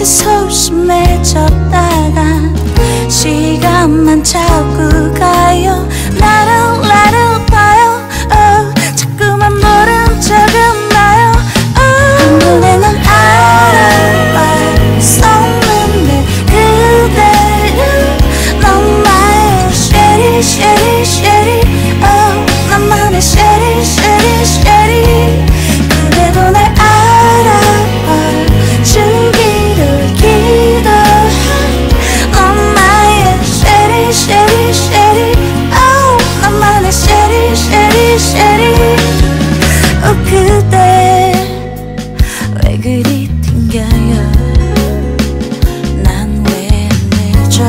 이렇게 소심해졌다가 시간만 자꾸 가요. 나를 봐요. 자꾸만 모른 척은 나요. 한눈에 난 알아볼 수 없는데 그대는 넌 나의 쉐리 쉐리 쉐리 나만의 쉐리 쉐리 쉐리. 그대도 날 알아봐 주기를 기도해. 넌 나의 쉐리 쉐리 쉐리 나만의 쉐리 쉐리 쉐리. 그대 왜 그리 튕겨요. 난 왜 늦어.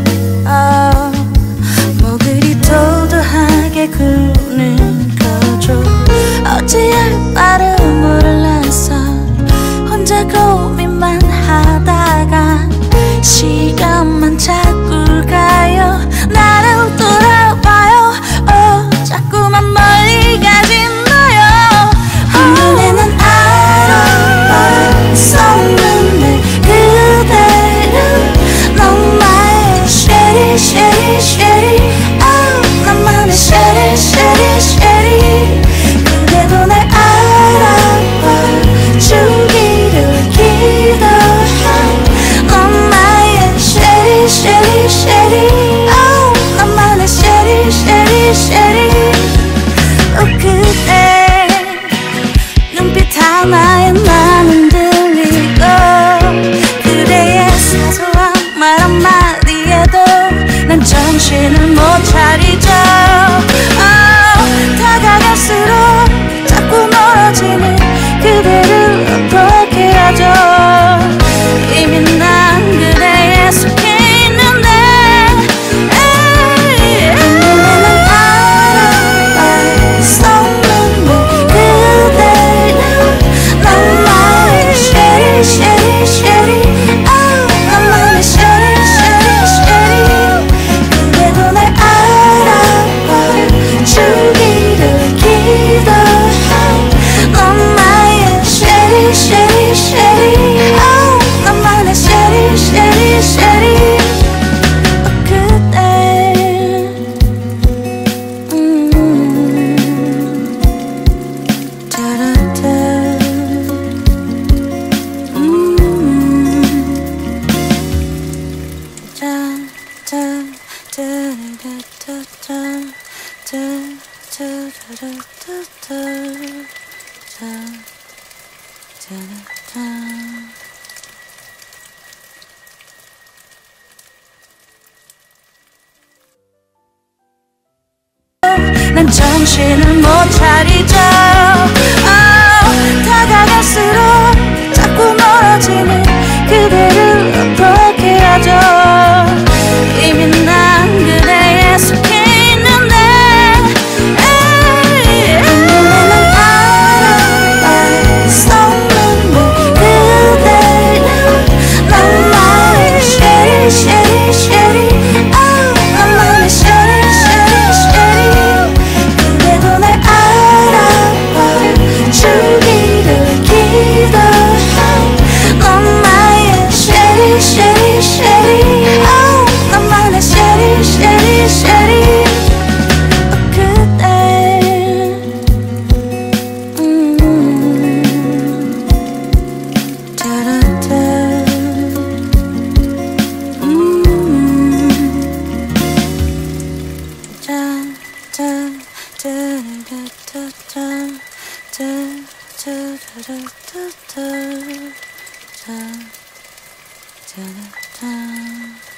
뭐 그리 도도하게 구는 거죠. 어찌할 바를 몰라서 혼자 고민만 하다가 시간만 자꾸 가요. 나를 돌아봐요. 자꾸만 멀리 가진 너요. 한눈에 난 알아볼 수 없는데 그대는 넌 나의 쉐리 쉐리 쉐리 나만의 쉐리 쉐리 쉐리. 그대도 날 알아봐 주기를 기도해. 넌 나의 쉐리 쉐리 쉐리 나만의 쉐리 쉐리 쉐리. 그대 눈빛 하나에 나는 들리고 그대의 사소한 말 한마디에도 난 정신을 못 차리죠. 다가갈수록 자꾸 멀어지는 그대를 어떻게 하죠. 이미 난 그대에 속해 있는데 난 알아볼 수 없는데 그대는 넌 나의 쉐리 쉐리 쉐리 나만의 쉐리 쉐리 쉐리. 그대도 날 알아봐 주기를 기도해. 넌 나의 쉐리 쉐리 쉐리 나만의 쉐리 쉐리 쉐리. 그대 따라따 난 정신을 못 차리죠. 다가갈수록 자꾸 멀어지는 그대를 어떻게 하죠. 이미 난 그대에 속해 있는데 난 알아볼 수 없는데 그대는 넌 나의 쉐리 쉐리 쉐리 나만의 쉐리 쉐리 쉐리. 그대도 날 알아봐 주기를 기도해. 넌 나의 쉐리 쉐리 쉐리 나만의 쉐리 쉐리 쉐리. 그대 따라따 짠